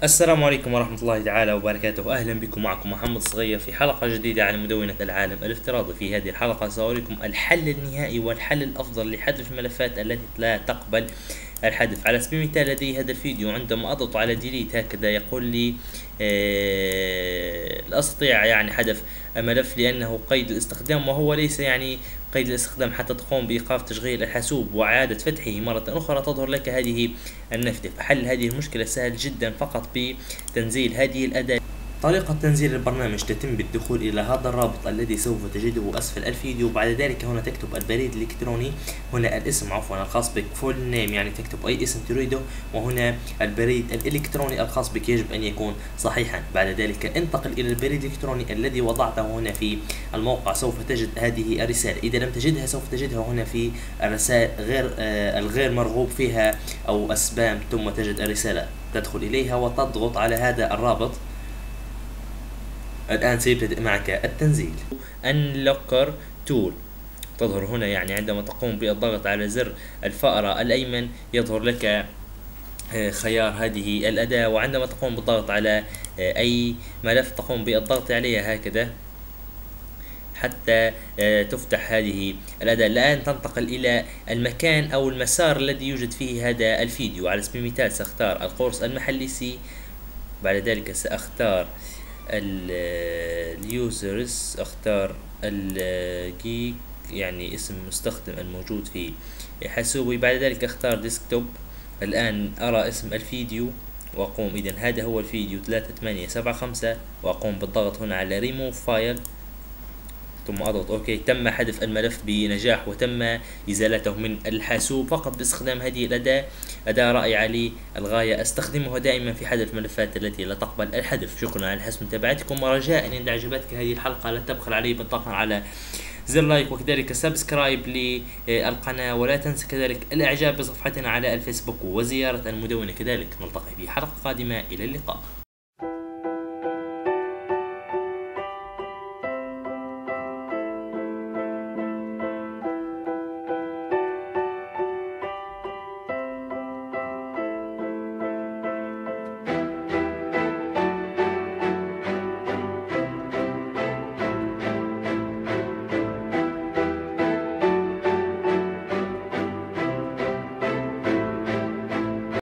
السلام عليكم ورحمة الله تعالى وبركاته. أهلا بكم، معكم محمد صغير في حلقة جديدة على مدونة العالم الافتراضي. في هذه الحلقة سأوريكم الحل النهائي والحل الأفضل لحذف الملفات التي لا تقبل الحذف. على سبيل المثال لدي هذا الفيديو، عندما أضغط على ديليت هكذا يقول لي لا أستطيع حذف ملف لأنه قيد الاستخدام، وهو ليس قيد الاستخدام. حتى تقوم بإيقاف تشغيل الحاسوب وإعادة فتحه مرة أخرى تظهر لك هذه النافذة. فحل هذه المشكلة سهل جدا، فقط بتنزيل هذه الأداة. طريقة تنزيل البرنامج تتم بالدخول إلى هذا الرابط الذي سوف تجده أسفل الفيديو. بعد ذلك هنا تكتب البريد الإلكتروني، هنا الاسم الخاص بك، فول نيم تكتب أي اسم تريده، وهنا البريد الإلكتروني الخاص بك يجب أن يكون صحيحا. بعد ذلك انتقل إلى البريد الإلكتروني الذي وضعته هنا في الموقع، سوف تجد هذه الرسالة. إذا لم تجدها سوف تجدها هنا في الرسائل الغير مرغوب فيها أو السبام، ثم تجد الرسالة تدخل إليها وتضغط على هذا الرابط. الآن سيبتدئ معك التنزيل. Unlocker Tool تظهر هنا، عندما تقوم بالضغط على زر الفأرة الأيمن يظهر لك خيار هذه الأداة، وعندما تقوم بالضغط على أي ملف تقوم بالضغط عليها هكذا حتى تفتح هذه الأداة. الآن تنتقل إلى المكان أو المسار الذي يوجد فيه هذا الفيديو. على سبيل المثال سأختار القرص المحلي سي، بعد ذلك سأختار اليوزرز، اختار الجيك اسم المستخدم الموجود في حاسوبي، بعد ذلك اختار ديسكتوب. الآن أرى اسم الفيديو وأقوم، إذا هذا هو الفيديو 3875، وأقوم بالضغط هنا على ريموف فايل ثم أضغط أوكي. تم حذف الملف بنجاح وتم إزالته من الحاسوب فقط باستخدام هذه الأداة. أداة رائعة للغاية، أستخدمها دائما في حذف الملفات التي لا تقبل الحذف. شكرا على حسن متابعتكم، ورجاء إن أعجبتك هذه الحلقة لا تبخل علي بالضغط على زر لايك وكذلك سبسكرايب للقناة، ولا تنسى كذلك الإعجاب بصفحتنا على الفيسبوك وزيارة المدونة كذلك. نلتقي في حلقة قادمة، إلى اللقاء.